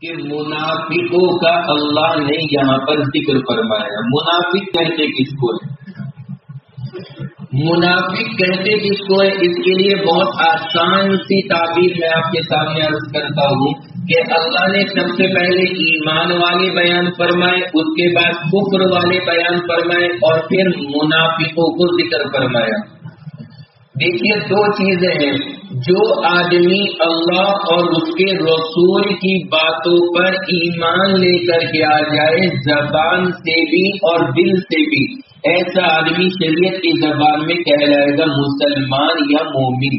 کہ منافقوں کا اللہ نے یہاں پر ذکر فرمایا. منافق کہتے کس کو ہے؟ منافق کہتے کس کو ہے؟ اس کے لیے بہت آسان سی تعبیر میں آپ کے سامنے عرض کرتا ہوں کہ اللہ نے سب سے پہلے ایمان والے بیان فرمائے، اس کے بعد کفر والے بیان فرمائے، اور پھر منافقوں کو ذکر فرمایا. دیکھیے دو چیزیں ہیں. جو آدمی اللہ اور اس کے رسول کی باتوں پر ایمان لے کر کے آ جائے زبان سے بھی اور دل سے بھی، ایسا آدمی شریعت کی زبان میں کہلائے گا مسلمان یا مومن.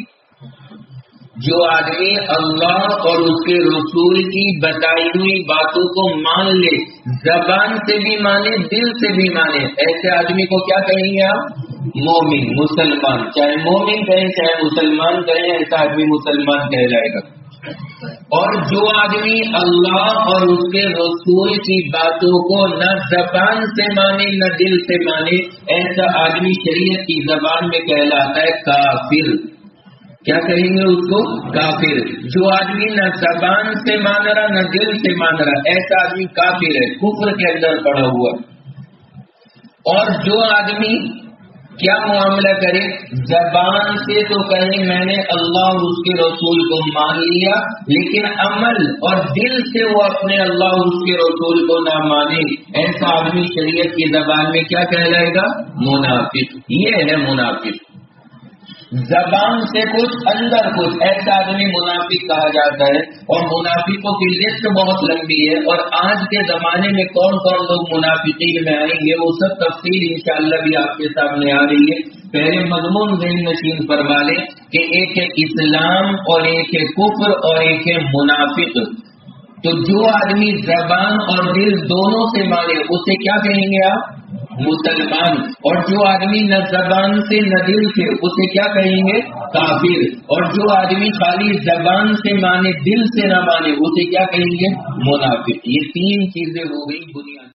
جو آدمی اللہ اور اس کے رسول کی بتائی ہوئی باتوں کو مان لے، زبان سے بھی مانے دل سے بھی مانے، ایسے آدمی کو کیا کہیں گے آپ؟ مومن، مسلمان. چاہے مومن کہیں چاہے مسلمان کہیں، ایسا آدمی مسلمان کہلائے گا. اور جو آدمی اللہ اور اس کے رسول کی باتوں کو نہ زبان سے مانے نہ دل سے مانے، ایسا آدمی شریعت کی زبان میں کہلاتا ہے کافر. کیا کہیں گے اس کو؟ کافر. جو آدمی نہ زبان سے مان رہا نہ دل سے مان رہا، ایسا آدمی کافر ہے، کفر کے اندر پڑا ہوا. اور جو آدمی کیا معاملہ کرے؟ زبان سے تو کہیں میں نے اللہ اور اس کے رسول کو مان لیا، لیکن عمل اور دل سے وہ اپنے اللہ اور اس کے رسول کو نہ مانے، ایسا آدمی شریعت کی زبان میں کیا کہلائے گا؟ منافق. یہ ہے منافق. زبان سے کچھ اندر کچھ، ایسا آدمی منافق کہا جاتا ہے. اور منافقوں کی لسٹ بہت لمبی ہے، اور آج کے زمانے میں کون کون لوگ منافقین میں آئیں گے وہ سب تفصیل انشاءاللہ بھی آپ کے سامنے آ رہی ہے. پہلے مضمون ذہن نشین فرما لیں کہ ایک ہے اسلام اور ایک ہے کفر اور ایک ہے منافق. تو جو آدمی زبان اور دل دونوں سے مانے اسے کیا کہیں گے آپ؟ مسلمان. اور جو آدمی نہ زبان سے نہ دل سے، اسے کیا کہیں گے؟ کافر. اور جو آدمی خالی زبان سے مانے دل سے نہ مانے، اسے کیا کہیں گے؟ منافق. یہ تین چیزیں ہو گئی بنیاد.